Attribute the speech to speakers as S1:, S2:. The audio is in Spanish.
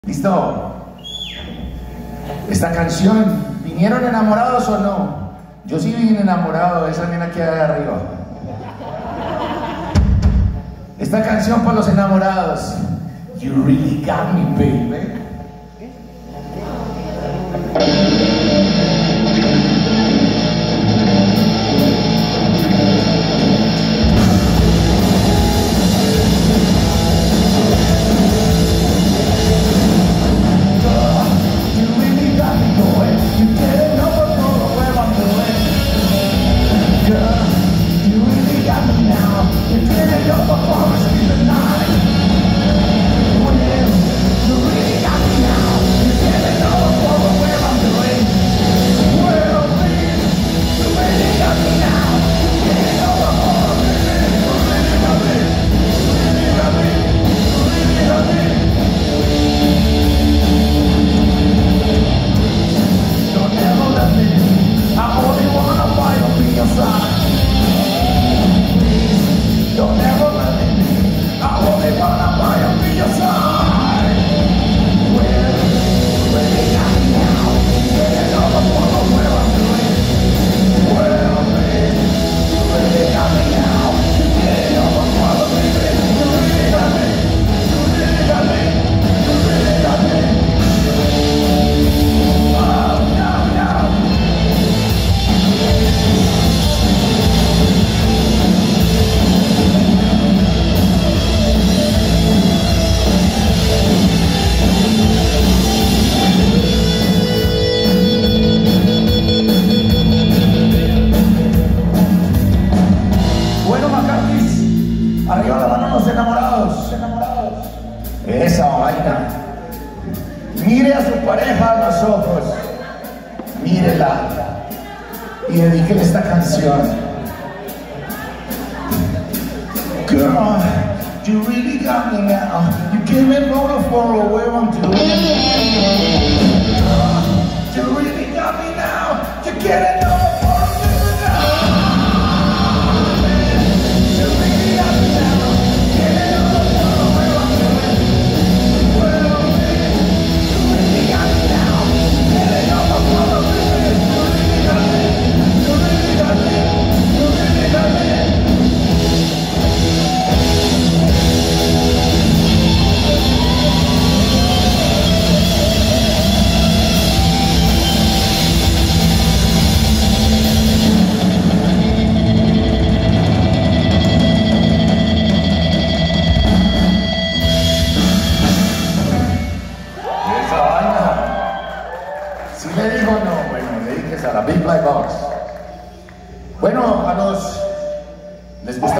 S1: ¿Listo? Esta canción, ¿vinieron enamorados o no? Yo sí vine enamorado de esa nena que hay arriba. Esta canción para los enamorados. You really got me, baby. Arriba la mano los enamorados. Esa vaina. Mire a su pareja a los ojos. Mírela. Y dedíquele esta canción. Girl, you really got me now. You give me motor for where I'm doing. Girl, you really got me now. You get it over. Si le digo no, bueno, dedíquese a la Big Black Box. Bueno, a los... ¿les gusta?